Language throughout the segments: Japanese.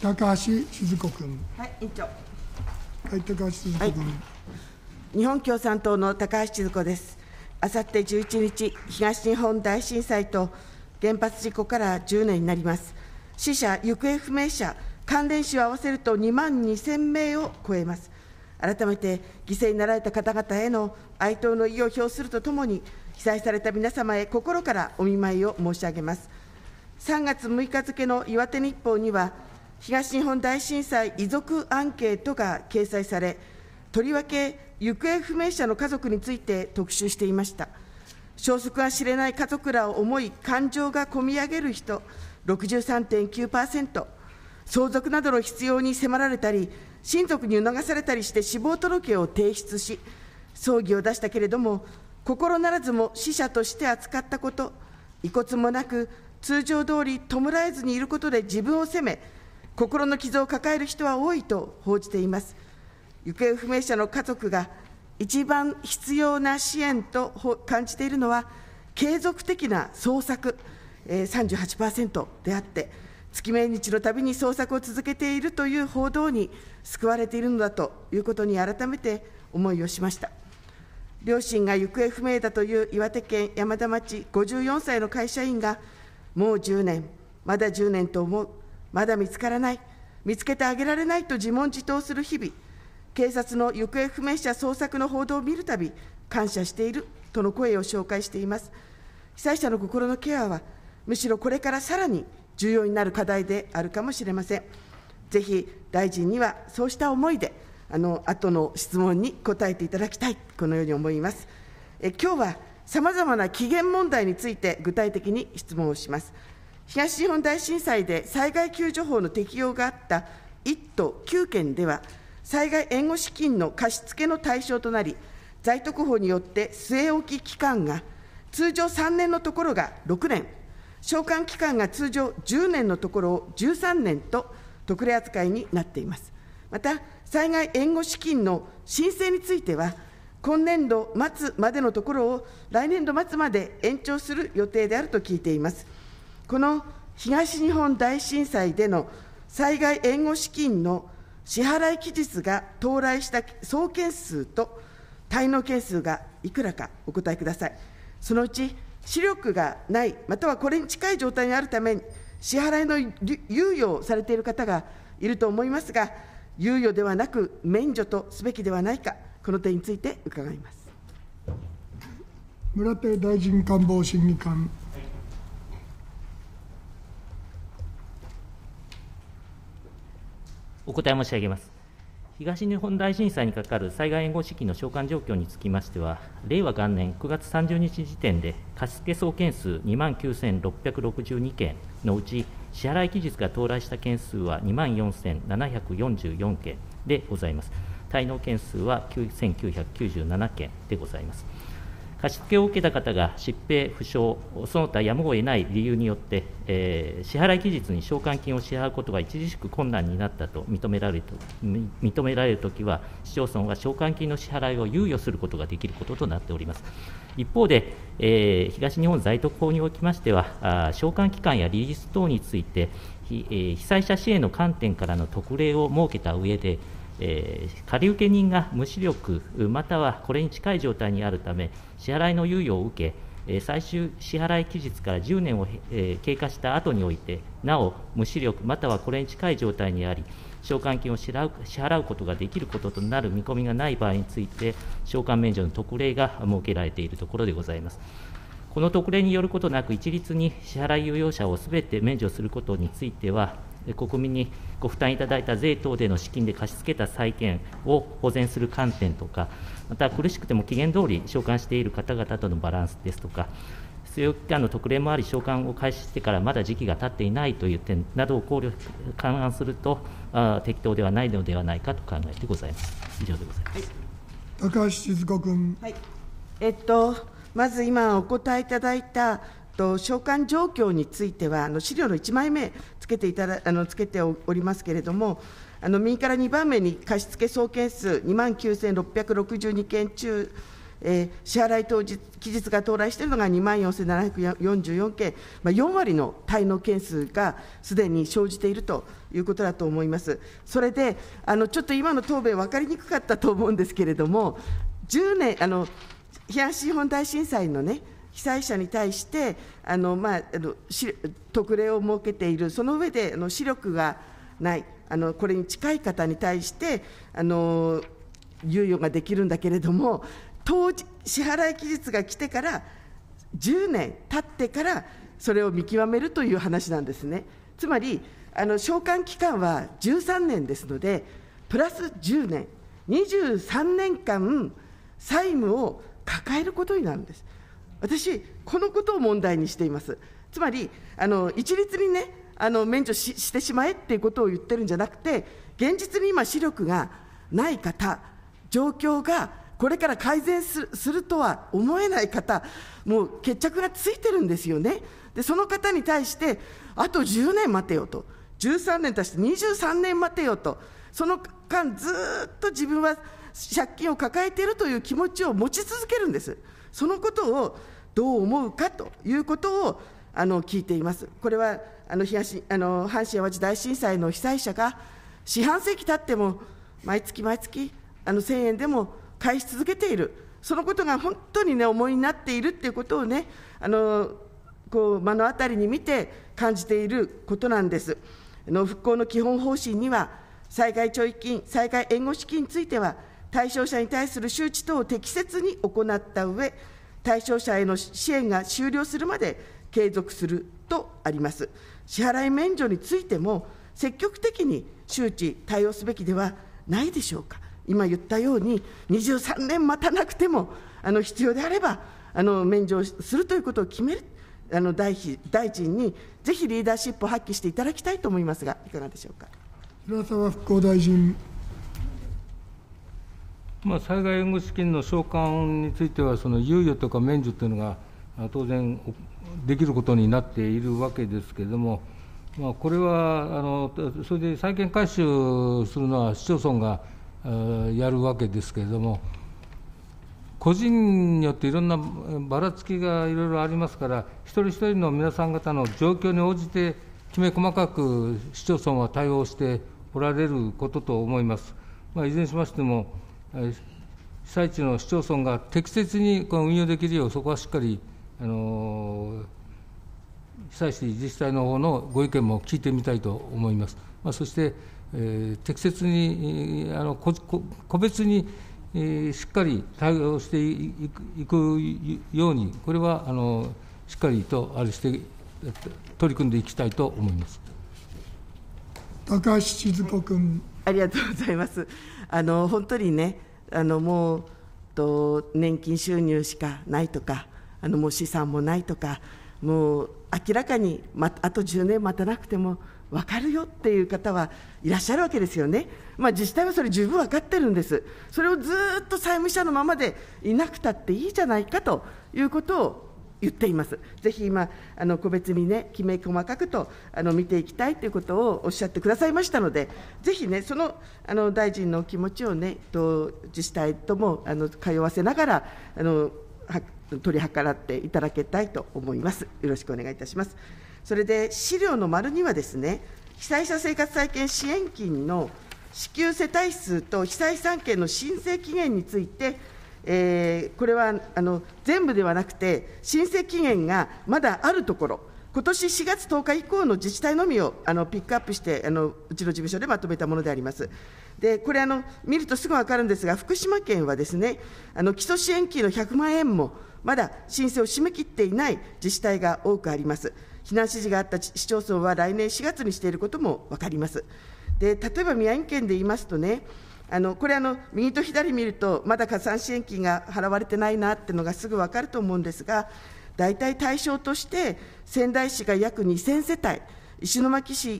高橋静子君。 はい、委員長。 はい、高橋静子君。 日本共産党の高橋千鶴子です。あさって11日、東日本大震災と原発事故から10年になります。死者、行方不明者、関連死を合わせると2万2000名を超えます。改めて犠牲になられた方々への哀悼の意を表するとともに、被災された皆様へ心からお見舞いを申し上げます。3月6日付の岩手日報には、東日本大震災遺族アンケートが掲載され、とりわけ行方不明者の家族について特集していました。消息が知れない家族らを思い、感情がこみ上げる人、63.9%、相続などの必要に迫られたり、親族に促されたりして死亡届を提出し、葬儀を出したけれども、心ならずも死者として扱ったこと、遺骨もなく、通常通り弔えずにいることで自分を責め、心の傷を抱える人は多いと報じています。行方不明者の家族が一番必要な支援と感じているのは、継続的な捜索、38% であって、月命日のたびに捜索を続けているという報道に救われているのだということに改めて思いをしました。両親が行方不明だという岩手県山田町54歳の会社員が、もう10年、まだ10年と思う、まだ見つからない、見つけてあげられないと自問自答する日々、警察の行方不明者捜索の報道を見るたび、感謝しているとの声を紹介しています。被災者の心のケアは、むしろこれからさらに重要になる課題であるかもしれません。ぜひ大臣にはそうした思いで、後の質問に答えていただきたい、このように思います。今日はさまざまな期限問題について具体的に質問をします。東日本大震災で災害救助法の適用があった1都9県では、災害援護資金の貸付の対象となり、在特法によって据え置き期間が通常3年のところが6年、償還期間が通常10年のところを13年と特例扱いになっています。また、災害援護資金の申請については、今年度末までのところを来年度末まで延長する予定であると聞いています。この東日本大震災での災害援護資金の支払い期日が到来した総件数と滞納件数がいくらかお答えください。そのうち視力がない、またはこれに近い状態にあるために、支払いの猶予をされている方がいると思いますが、猶予ではなく免除とすべきではないか、この点について伺います。 村手大臣官房審議官。 お答え申し上げます。東日本大震災にかかる災害援護資金の償還状況につきましては、令和元年9月30日時点で貸付総件数29,662件のうち、支払い期日が到来した件数は24,744件でございます。滞納件数は9,997件でございます。貸付を受けた方が疾病、負傷、その他やむを得ない理由によって、支払い期日に償還金を支払うことが著しく困難になったと認められるときは、市町村が償還金の支払いを猶予することができることとなっております。一方で、東日本在特法におきましては、償還期間やリリース等について、被災者支援の観点からの特例を設けた上で、借受人が無視力またはこれに近い状態にあるため、支払いの猶予を受け、最終支払い期日から10年を経過した後において、なお無視力またはこれに近い状態にあり、償還金を支払うことができることとなる見込みがない場合について、償還免除の特例が設けられているところでございます。この特例によることなく、一律に支払い猶予者をすべて免除することについては、国民にご負担いただいた税等での資金で貸し付けた債権を保全する観点とか、また苦しくても期限通り償還している方々とのバランスですとか、必要期間の特例もあり、償還を開始してからまだ時期が経っていないという点などを勘案すると、適当ではないのではないかと考えてございます。以上でございます。 高橋静子君。 はい、まず今お答えいただいた償還状況については、資料の1枚目つけておりますけれども、右から2番目に貸付総件数29,662件中、 支払い当日期日が到来しているのが24,744件、4割の滞納件数がすでに生じているということだと思います。それでちょっと今の答弁、分かりにくかったと思うんですけれども、10年、東日本大震災のね、被災者に対して特例を設けている、その上で視力がない、これに近い方に対して猶予ができるんだけれども、支払い期日が来てから10年経ってからそれを見極めるという話なんですね。つまり償還期間は13年ですので、プラス10年、23年間債務を抱えることになるんです。私、このことを問題にしています。つまり一律にね、免除してしまえっていうことを言ってるんじゃなくて、現実に今視力がない方、状況がこれから改善するとは思えない方、もう決着がついてるんですよね。でその方に対してあと10年待てよと、13年足して23年待てよと、その間ずっと自分は借金を抱えているという気持ちを持ち続けるんです。そのことをどう思うかということを聞いています。これは阪神・淡路大震災の被災者が四半世紀経っても毎月毎月1000円でも返し続けている、そのことが本当にね、思いになっているということをね、こう目の当たりに見て感じていることなんです。復興の基本方針には、災害弔慰金、災害援護資金については、対象者に対する周知等を適切に行った上、対象者への支援が終了するまで継続するとあります。支払い免除についても、積極的に周知、対応すべきではないでしょうか。今言ったように、23年待たなくても、必要であれば免除するということを決める大臣に、ぜひリーダーシップを発揮していただきたいと思いますが、いかがでしょうか。 平沢復興大臣。 災害援護資金の償還については、その猶予とか免除というのが当然できることになっているわけですけれども、これはそれで債権回収するのは市町村がやるわけですけれども、個人によっていろんなばらつきがいろいろありますから、一人一人の皆さん方の状況に応じて、きめ細かく市町村は対応しておられることと思います。いずれにしましても、被災地の市町村が適切に運用できるよう、そこはしっかり被災地自治体の方のご意見も聞いてみたいと思います。そして、適切に個別にしっかり対応していくように、これはしっかりとして取り組んでいきたいと思います。 高橋静子君。 ありがとうございます。本当にね、もう年金収入しかないとか、もう資産もないとか、もう明らかにあと10年待たなくても分かるよっていう方はいらっしゃるわけですよね。自治体はそれ十分分かってるんです。それをずっと債務者のままでいなくたっていいじゃないかということを言っています。ぜひ今個別にね、きめ細かくと見ていきたいということをおっしゃってくださいましたので、ぜひね、その大臣の気持ちをね、自治体とも通わせながら取り計らっていただきたいと思います。よろしくお願いいたします。それで資料の丸2はですね、被災者生活再建支援金の支給世帯数と被災3県の申請期限について、これは全部ではなくて、申請期限がまだあるところ、今年4月10日以降の自治体のみをピックアップして、うちの事務所でまとめたものであります。でこれ見るとすぐ分かるんですが、福島県はですね、基礎支援金の100万円もまだ申請を締め切っていない自治体が多くあります。避難指示があった市町村は来年4月にしていることも分かります。で例えば宮城県で言いますとね、これ右と左見ると、まだ加算支援金が払われてないなっていうのがすぐ分かると思うんですが、大体対象として、仙台市が約2000世帯、石巻市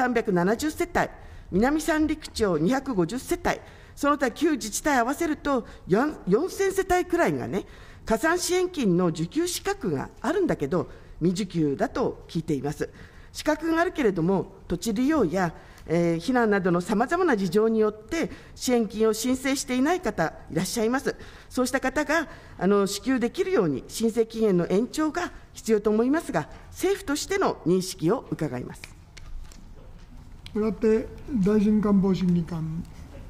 1370世帯、南三陸町250世帯、その他旧自治体合わせると4000世帯くらいがね、加算支援金の受給資格があるんだけど、未受給だと聞いています。資格があるけれども、土地利用や避難などのさまざまな事情によって支援金を申請していない方いらっしゃいます。そうした方が支給できるように申請期限の延長が必要と思いますが、政府としての認識を伺います。 村手大臣官房審議官。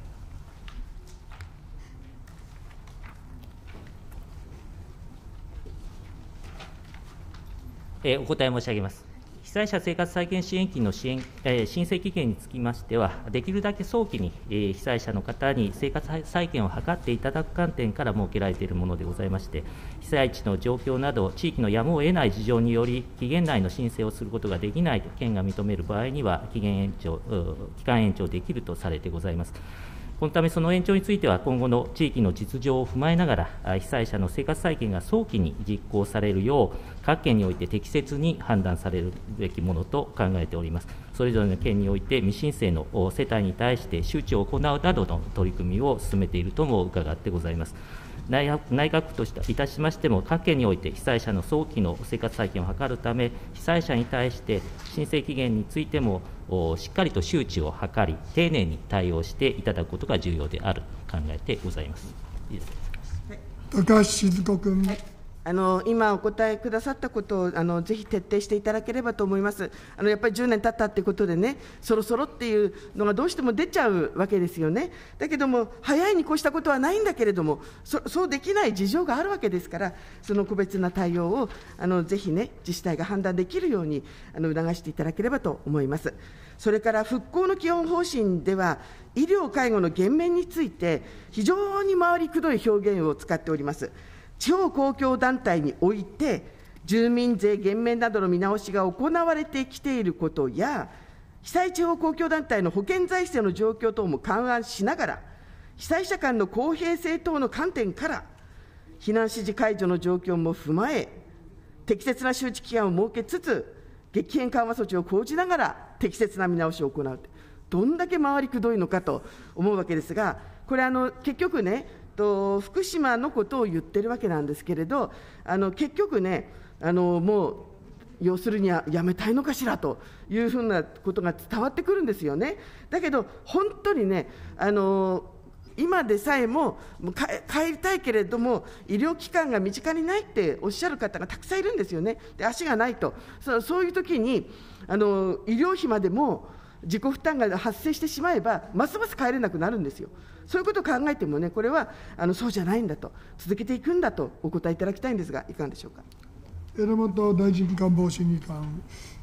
お答え申し上げます。被災者生活再建支援金の申請期限につきましては、できるだけ早期に被災者の方に生活再建を図っていただく観点から設けられているものでございまして、被災地の状況など、地域のやむを得ない事情により、期限内の申請をすることができないと県が認める場合には、期間延長できるとされてございます。このため、その延長については、今後の地域の実情を踏まえながら、被災者の生活再建が早期に実行されるよう、各県において適切に判断されるべきものと考えております。それぞれの県において、未申請の世帯に対して周知を行うなどの取り組みを進めているとも伺ってございます。内閣府といたしましても、各県において被災者の早期の生活再建を図るため、被災者に対して申請期限についても、しっかりと周知を図り、丁寧に対応していただくことが重要であると考えてございます。 高橋静子君。 今お答えくださったことをぜひ徹底していただければと思います。やっぱり10年経ったということでね、そろそろっていうのがどうしても出ちゃうわけですよね。だけども、早いに越したことはないんだけれども、そうできない事情があるわけですから、その個別な対応をぜひね、自治体が判断できるように促していただければと思います。それから復興の基本方針では、医療・介護の減免について、非常に回りくどい表現を使っております。地方公共団体において、住民税減免などの見直しが行われてきていることや、被災地方公共団体の保険財政の状況等も勘案しながら、被災者間の公平性等の観点から、避難指示解除の状況も踏まえ、適切な周知期間を設けつつ、激変緩和措置を講じながら、適切な見直しを行う。どんだけ回りくどいのかと思うわけですが、これ結局ね、福島のことを言ってるわけなんですけれど、結局ね、もう要するにはやめたいのかしらというふうなことが伝わってくるんですよね。だけど、本当にね、今でさえも帰りたいけれども、医療機関が身近にないっておっしゃる方がたくさんいるんですよね。で、足がないと、そういう時に医療費までも自己負担が発生してしまえば、ますます帰れなくなるんですよ。そういうことを考えてもね、これはそうじゃないんだと、続けていくんだとお答えいただきたいんですが、いかがでしょうか。 榎本大臣官房審議官。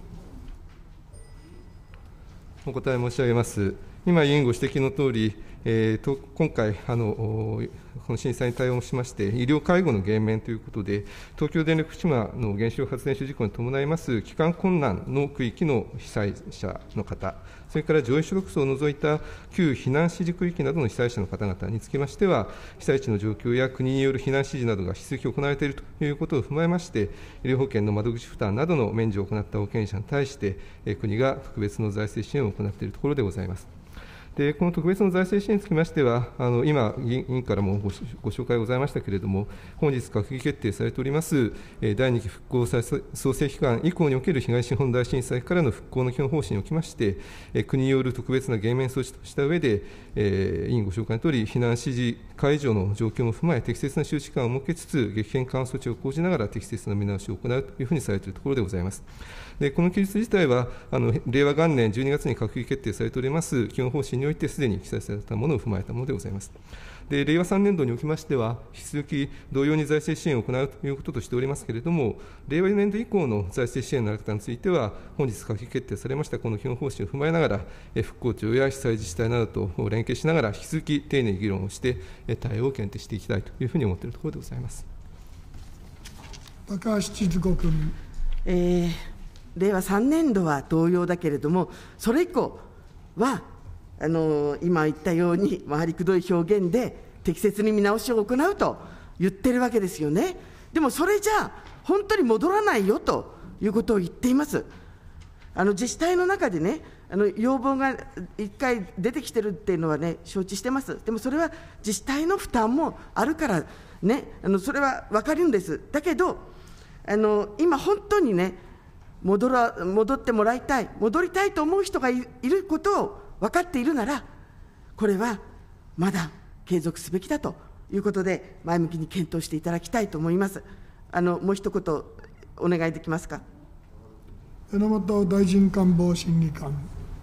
お答え申し上げます。今、委員ご指摘のとおり、今回この震災に対応しまして、医療・介護の減免ということで、東京電力福島の原子力発電所事故に伴います帰還困難の区域の被災者の方、それから上位所得層を除いた旧避難指示区域などの被災者の方々につきましては、被災地の状況や国による避難指示などが引き続き行われているということを踏まえまして、医療保険の窓口負担などの免除を行った保険者に対して、国が特別の財政支援を行っているところでございます。で、この特別の財政支援につきましては、今、委員からもご紹介ございましたけれども、本日閣議決定されております、第2期復興創生期間以降における東日本大震災からの復興の基本方針におきまして、国による特別な減免措置とした上で、委員ご紹介のとおり、避難指示解除の状況も踏まえ、適切な周知期間を設けつつ、激変緩和措置を講じながら適切な見直しを行うというふうにされているところでございます。で、この記述自体は、令和元年12月に閣議決定されております基本方針においてすでに記載されたものを踏まえたものでございます。で、令和3年度におきましては、引き続き同様に財政支援を行うということとしておりますけれども、令和4年度以降の財政支援の在り方については、本日閣議決定されましたこの基本方針を踏まえながら、復興庁や被災自治体などと連携しながら、引き続き丁寧に議論をして、対応を検討していきたいというふうに思っているところでございます。 高橋千鶴子君。 令和3年度は同様だけれども、それ以降は今言ったように回りくどい表現で適切に見直しを行うと言ってるわけですよね。でもそれじゃ本当に戻らないよということを言っています。自治体の中でね、要望が1回出てきてるっていうのはね、承知してます。でもそれは自治体の負担もあるからね、それは分かるんです。だけど今本当にね、戻ってもらいたい、戻りたいと思う人がいることを分かっているなら、これはまだ継続すべきだということで、前向きに検討していただきたいと思います。もう一言お願いできますか。 榎本大臣官房審議官。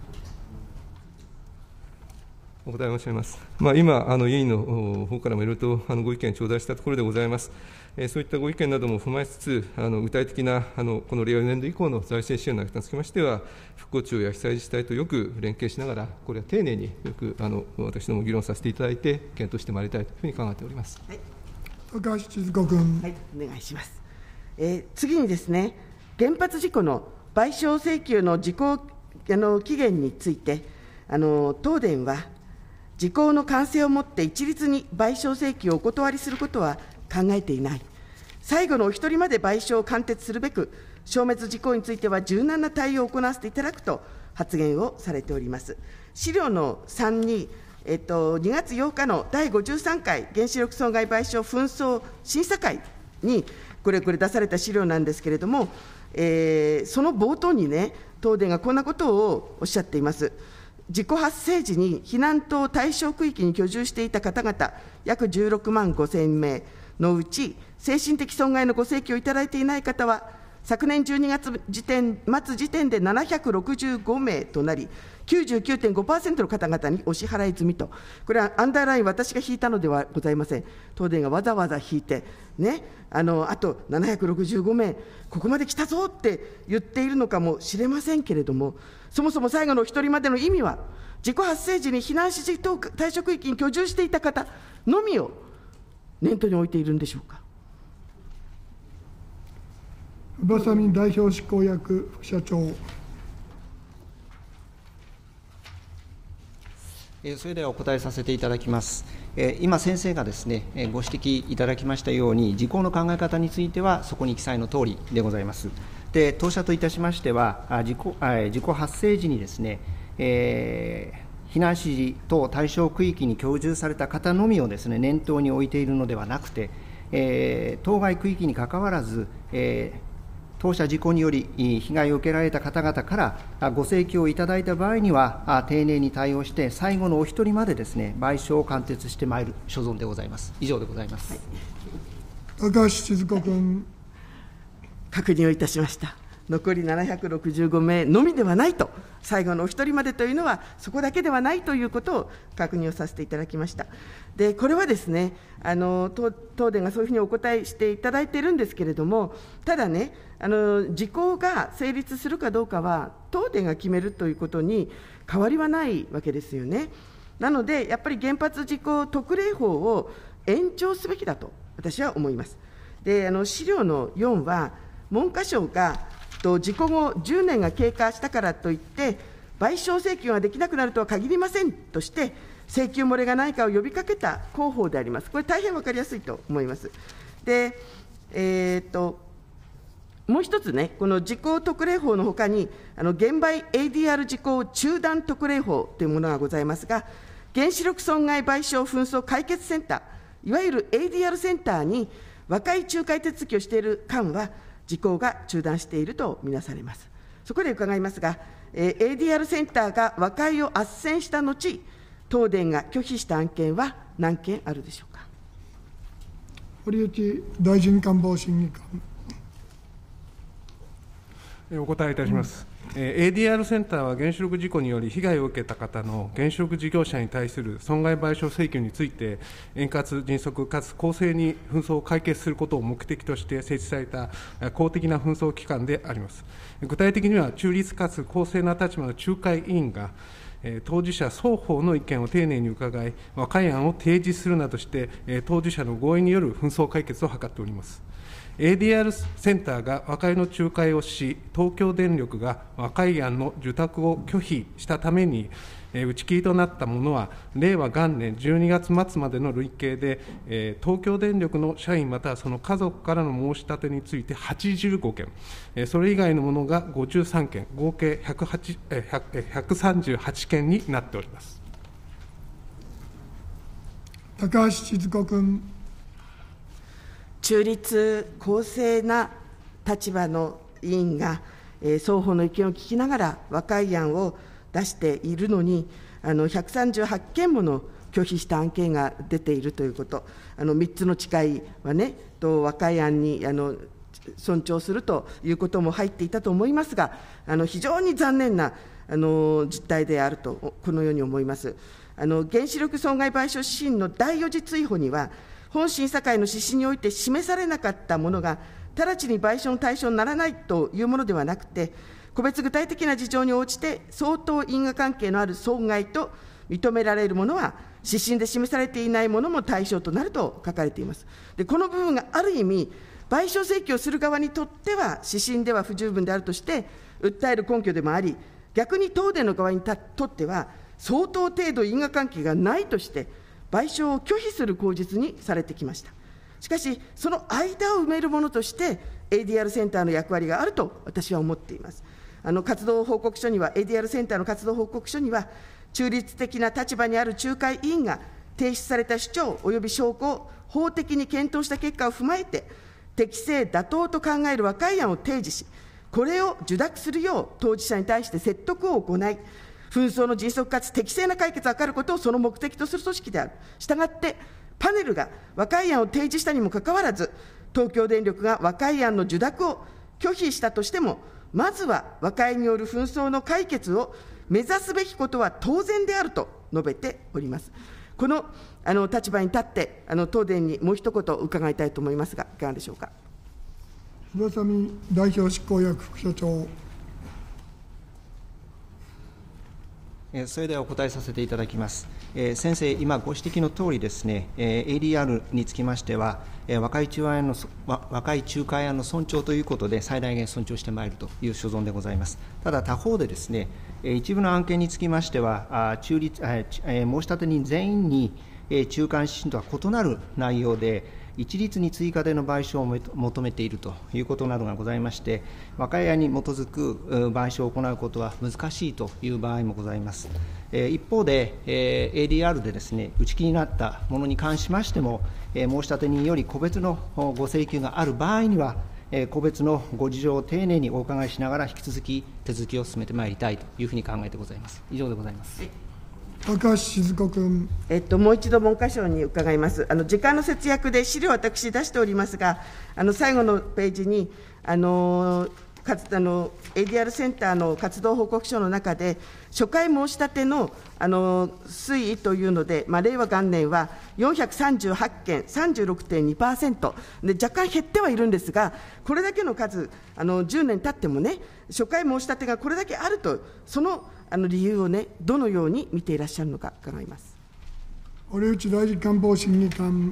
お答え申し上げます。今、委員の方からもいろいろとご意見頂戴したところでございます。そういったご意見なども踏まえつつ、具体的なこの令和4年度以降の財政支援につきましては、復興庁や被災自治体とよく連携しながら、これは丁寧によく私ども議論させていただいて、検討してまいりたいというふうに考えております。 はい、 高橋千鶴子君。 はい、お願いします。次にですね、原発事故の賠償請求の時効期限について、東電は、時効の完成をもって一律に賠償請求をお断りすることは考えていない。最後のお一人まで賠償を貫徹するべく、消滅事項については柔軟な対応を行わせていただくと発言をされております。資料の3に、2月8日の第53回原子力損害賠償紛争審査会にこれ出された資料なんですけれども、その冒頭にね、東電がこんなことをおっしゃっています。事故発生時に避難等対象区域に居住していた方々、約16万5000名のうち、精神的損害のご請求をいただいていない方は、昨年12月末時点で765名となり、99.5% の方々にお支払い済みと、これはアンダーライン、私が引いたのではございません。東電がわざわざ引いて、ね、あと765名、ここまで来たぞって言っているのかもしれませんけれども、そもそも最後のお一人までの意味は、事故発生時に避難指示等対象区域に居住していた方のみを念頭に置いているんでしょうか。 馬佐美代表執行役副社長。 それではお答えさせていただきます。今、先生がですね、ご指摘いただきましたように、時効の考え方については、そこに記載のとおりでございます。で、当社といたしましては、事故発生時にですね、避難指示等対象区域に居住された方のみをですね、念頭に置いているのではなくて、当該区域にかかわらず、当社事故により被害を受けられた方々からご請求をいただいた場合には、丁寧に対応して、最後のお一人までですね、賠償を貫徹してまいる所存でございます。以上でございます。 高橋千鶴子君。 確認をいたしました。残り765名のみではないと、最後のお一人までというのは、そこだけではないということを確認をさせていただきました。で、これはですね、東電がそういうふうにお答えしていただいているんですけれども、ただね、時効が成立するかどうかは、東電が決めるということに変わりはないわけですよね。なので、やっぱり原発事故特例法を延長すべきだと、私は思います。で、資料の4は、文科省が事故後10年が経過したからといって、賠償請求ができなくなるとは限りませんとして、請求漏れがないかを呼びかけた広報であります。これ、大変分かりやすいと思います。で、もう一つね、この事項特例法のほかに、現場 ADR 事項中断特例法というものがございますが、原子力損害賠償紛争解決センター、いわゆる ADR センターに和解仲介手続きをしている間は、事項が中断しているとみなされます。そこで伺いますが、ADR センターが和解を斡旋した後、東電が拒否した案件は何件あるでしょうか。 堀内大臣官房審議官。 お答えいたします。ADR センターは原子力事故により被害を受けた方の原子力事業者に対する損害賠償請求について、円滑、迅速かつ公正に紛争を解決することを目的として設置された公的な紛争機関であります。具体的には、中立かつ公正な立場の仲介委員が、当事者双方の意見を丁寧に伺い、和解案を提示するなどして、当事者の合意による紛争解決を図っております。ADR センターが和解の仲介をし、東京電力が和解案の受託を拒否したために、打ち切りとなったものは、令和元年12月末までの累計で、東京電力の社員またはその家族からの申し立てについて85件、それ以外のものが53件、合計138件になっております。 高橋千鶴子君。 中立、公正な立場の委員が、双方の意見を聞きながら和解案を出しているのに、 138件もの拒否した案件が出ているということ、3つの誓いはね、和解案に尊重するということも入っていたと思いますが、非常に残念な実態であると、このように思います。原子力損害賠償指針の第4次追放には、本審査会の指針において示されなかったものが、直ちに賠償の対象にならないというものではなくて、個別具体的な事情に応じて、相当因果関係のある損害と認められるものは、指針で示されていないものも対象となると書かれています。で、この部分がある意味、賠償請求をする側にとっては、指針では不十分であるとして、訴える根拠でもあり、逆に東電の側にとっては、相当程度因果関係がないとして、賠償を拒否する口実にされてきました。しかし、その間を埋めるものとして、ADR センターの役割があると私は思っています。活動報告書には、ADR センターの活動報告書には、中立的な立場にある仲介委員が提出された主張および証拠を法的に検討した結果を踏まえて、適正妥当と考える和解案を提示し、これを受諾するよう当事者に対して説得を行い、紛争の迅速かつ適正な解決を図ることをその目的とする組織である。したがって、パネルが和解案を提示したにもかかわらず、東京電力が和解案の受諾を拒否したとしても、まずは和解による紛争の解決を目指すべきことは当然であると述べております。この立場に立って、東電にもう一言伺いたいと思いますが、いかがでしょうか。 広民代表執行役副所長。 それではお答えさせていただきます。先生、今ご指摘のとおりですね、ADR につきましては、和解仲介案の尊重ということで、最大限尊重してまいるという所存でございます。ただ、他方でですね、一部の案件につきましては、申し立人全員に中間指針とは異なる内容で、一律に追加での賠償を求めているということなどがございまして、和解案に基づく賠償を行うことは難しいという場合もございます。一方で、ADR でですね、打ち切りになったものに関しましても、申し立人より個別のご請求がある場合には、個別のご事情を丁寧にお伺いしながら、引き続き手続きを進めてまいりたいというふうに考えてございます。以上でございます。 高橋静子君。 もう一度文科省に伺います。時間の節約で資料を私出しておりますが、最後のページにADR センターの活動報告書の中で、初回申し立ての推移というので、令和元年は438件、36.2%で、若干減ってはいるんですが、これだけの数、10年経ってもね、初回申し立てがこれだけあると、その理由をね、どのように見ていらっしゃるのか伺います。 堀内大臣官房審議官。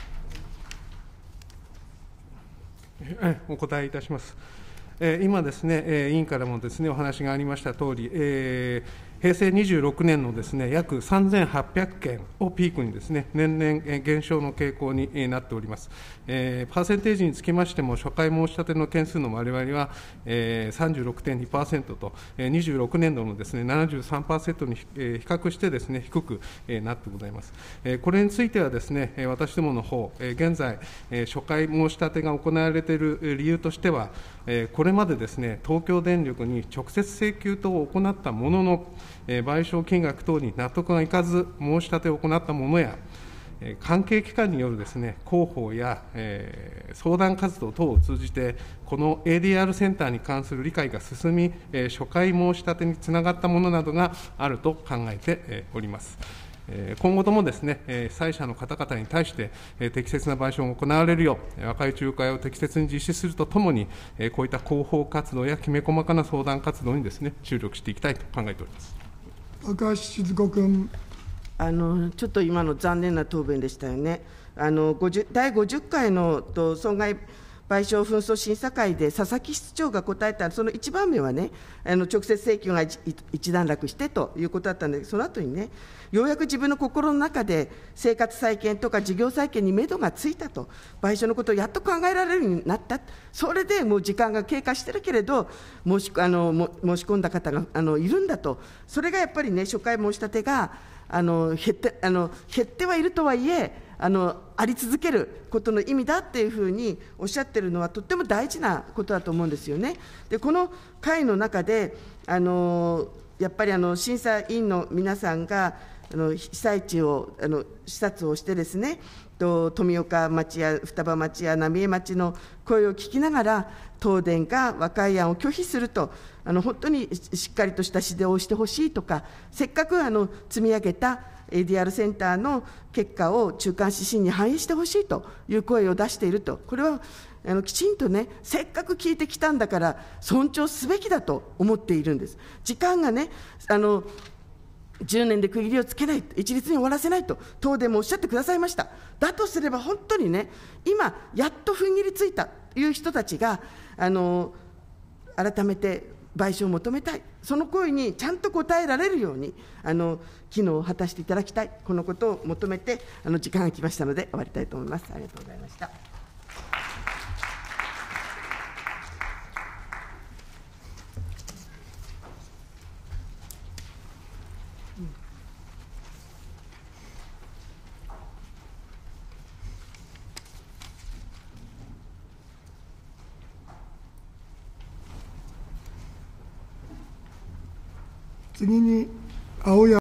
お答えいたします。今ですね、委員からもですね、お話がありましたとおり、平成26年のですね、約3800件をピークにですね、年々減少の傾向になっております。パーセンテージにつきましても、初回申し立ての件数の割合は、36.2% と、26年度のですね、73% に比較してですね、低くなってございます。これについてはですね、私どもの方、現在、初回申し立てが行われている理由としては、これまでですね、東京電力に直接請求等を行ったものの、賠償金額等に納得がいかず、申し立てを行ったものや、関係機関によるですね、広報や、相談活動等を通じて、この ADR センターに関する理解が進み、初回申し立てにつながったものなどがあると考えております。今後ともですね、被災者の方々に対して、適切な賠償が行われるよう、和解仲介を適切に実施するとともに、こういった広報活動やきめ細かな相談活動にですね、注力していきたいと考えております。 高橋静子君。 ちょっと今の残念な答弁でしたよね。第50回の損害賠償紛争審査会で佐々木室長が答えた、その1番目はね、直接請求が一段落してということだったんで、その後にね、ようやく自分の心の中で生活再建とか事業再建に目処がついたと、賠償のことをやっと考えられるようになった、それでもう時間が経過してるけれど、申し込んだ方がいるんだと、それがやっぱりね、初回申し立てが減ってはいるとはいえ、あり続けることの意味だっていうふうにおっしゃってるのは、とっても大事なことだと思うんですよね。で、この会の中で、 やっぱり審査委員の皆さんが被災地を視察をしてですね、富岡町や双葉町や浪江町の声を聞きながら、東電が和解案を拒否すると、本当にしっかりとした指導をしてほしいとか、せっかく積み上げた ADR センターの結果を中間指針に反映してほしいという声を出していると、これはきちんとね、せっかく聞いてきたんだから、尊重すべきだと思っているんです。時間がね、10年で区切りをつけない、一律に終わらせないと、東電もおっしゃってくださいました。だとすれば、本当にね、今、やっと踏ん切りついたという人たちが、改めて賠償を求めたい、その声にちゃんと応えられるように、機能を果たしていただきたい、このことを求めて、時間が来ましたので、終わりたいと思います。ありがとうございました。 次に青山